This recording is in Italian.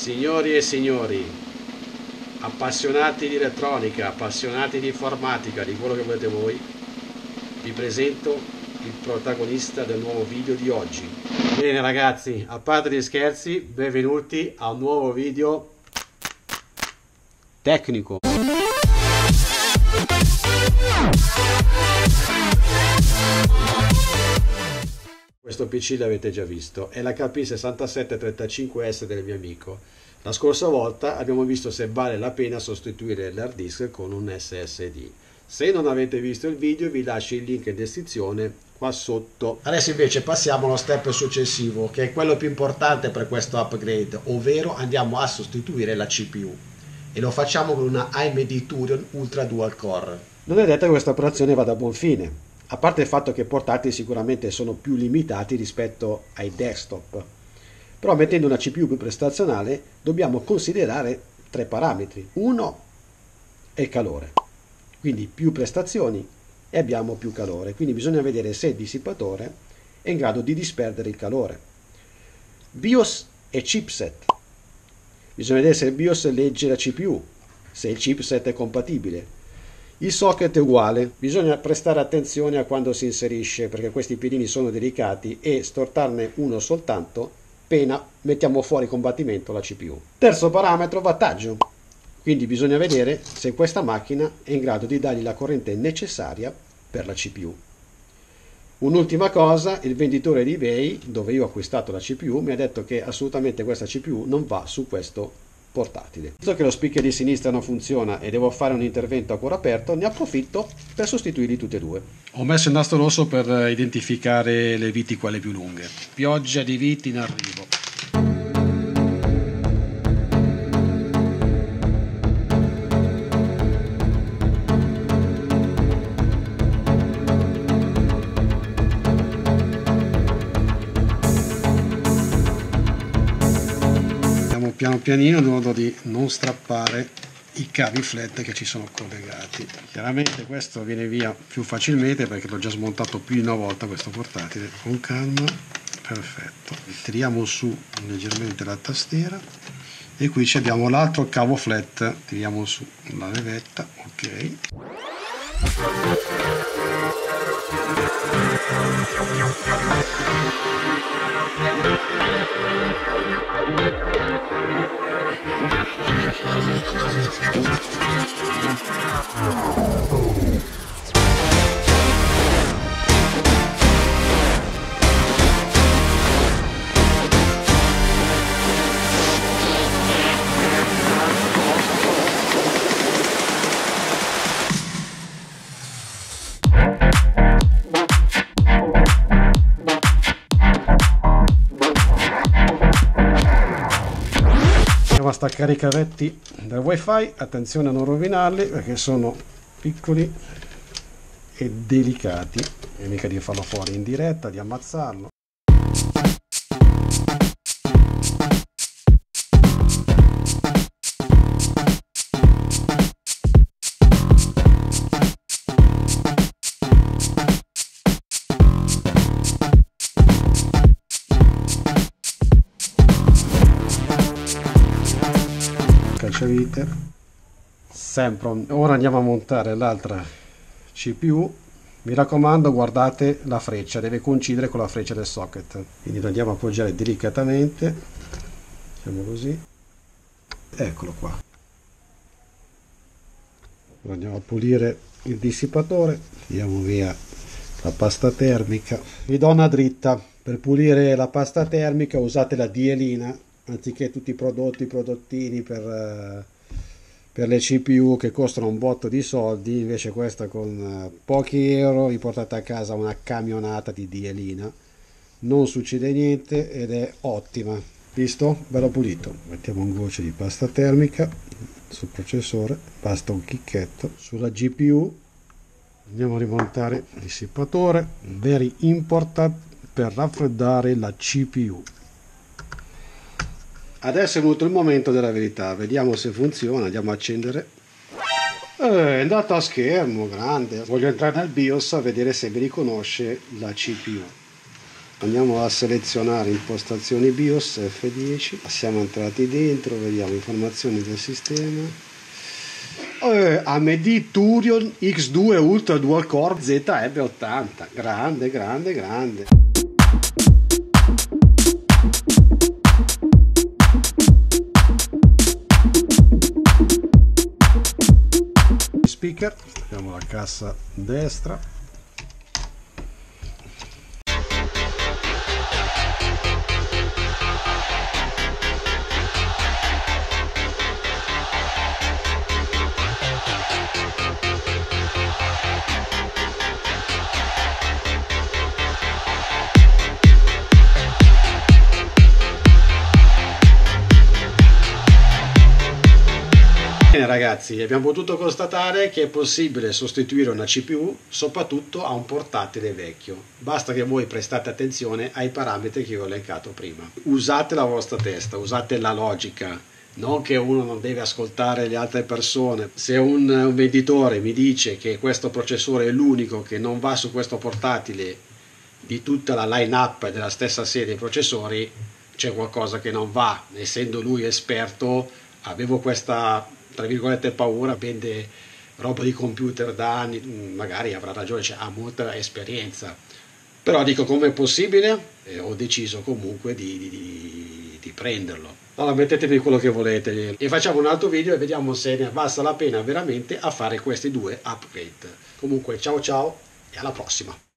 Signori e signori, appassionati di elettronica, appassionati di informatica, di quello che volete voi, vi presento il protagonista del nuovo video di oggi. Bene ragazzi, a parte gli scherzi, benvenuti a un nuovo video tecnico. Questo PC l'avete già visto, è l'HP6735S del mio amico. La scorsa volta abbiamo visto se vale la pena sostituire l'hard disk con un SSD. Se non avete visto il video vi lascio il link in descrizione qua sotto. Adesso invece passiamo allo step successivo, che è quello più importante per questo upgrade, ovvero andiamo a sostituire la CPU. E lo facciamo con una AMD Thulion Ultra Dual Core. Non è detto che questa operazione vada a buon fine. A parte il fatto che i portatili sicuramente sono più limitati rispetto ai desktop, però mettendo una CPU più prestazionale dobbiamo considerare tre parametri. Uno è il calore, quindi più prestazioni e abbiamo più calore, quindi bisogna vedere se il dissipatore è in grado di disperdere il calore. BIOS e chipset, bisogna vedere se il BIOS legge la CPU, se il chipset è compatibile. Il socket è uguale, bisogna prestare attenzione a quando si inserisce perché questi piedini sono delicati e stortarne uno soltanto appena mettiamo fuori combattimento la CPU. Terzo parametro, wattaggio, quindi bisogna vedere se questa macchina è in grado di dargli la corrente necessaria per la CPU. Un'ultima cosa, il venditore di eBay dove io ho acquistato la CPU mi ha detto che assolutamente questa CPU non va su questo portatile. Visto che lo speaker di sinistra non funziona e devo fare un intervento a cuore aperto, ne approfitto per sostituirli tutti e due. Ho messo il nastro rosso per identificare le viti quelle più lunghe. Pioggia di viti in arrivo. Piano pianino in modo di non strappare i cavi flat che ci sono collegati. Chiaramente questo viene via più facilmente perché l'ho già smontato più di una volta questo portatile. Con calma, perfetto. Tiriamo su leggermente la tastiera e qui abbiamo l'altro cavo flat, tiriamo su la levetta, ok. A staccare i cavetti del wifi, attenzione a non rovinarli perché sono piccoli e delicati e mica di farlo fuori in diretta, di ammazzarlo. Cacciavite sempre. Ora andiamo a montare l'altra CPU. Mi raccomando, guardate la freccia, deve coincidere con la freccia del socket, quindi lo andiamo a appoggiare delicatamente, facciamo così, eccolo qua. Ora andiamo a pulire il dissipatore, tiriamo via la pasta termica. Vi do una dritta: per pulire la pasta termica usate la dielina anziché tutti i prodottini per le CPU che costano un botto di soldi. Invece questa con pochi euro vi portate a casa una camionata di dielina, non succede niente ed è ottima. Visto? Bello pulito. Mettiamo un goccio di pasta termica sul processore, basta un chicchetto sulla GPU. Andiamo a rimontare il dissipatore, very important per raffreddare la CPU. Adesso è venuto il momento della verità, vediamo se funziona. Andiamo a accendere. È andato a schermo grande. Voglio entrare nel BIOS a vedere se mi riconosce la CPU. Andiamo a selezionare impostazioni BIOS F10, siamo entrati dentro, vediamo informazioni del sistema. AMD Turion X2 Ultra Dual Core ZB80, grande, grande, grande. Speaker, abbiamo la cassa destra. Bene ragazzi, abbiamo potuto constatare che è possibile sostituire una CPU soprattutto a un portatile vecchio. Basta che voi prestate attenzione ai parametri che vi ho elencato prima. Usate la vostra testa, usate la logica, non che uno non deve ascoltare le altre persone. Se un venditore mi dice che questo processore è l'unico che non va su questo portatile di tutta la line-up della stessa serie di processori, c'è qualcosa che non va. Essendo lui esperto, avevo questa, tra virgolette, paura, vende roba di computer da anni, magari avrà ragione, cioè, ha molta esperienza. Però dico, come è possibile? Ho deciso comunque di prenderlo. Allora mettetemi quello che volete e facciamo un altro video e vediamo se ne valsa la pena veramente a fare questi due upgrade. Comunque ciao ciao e alla prossima!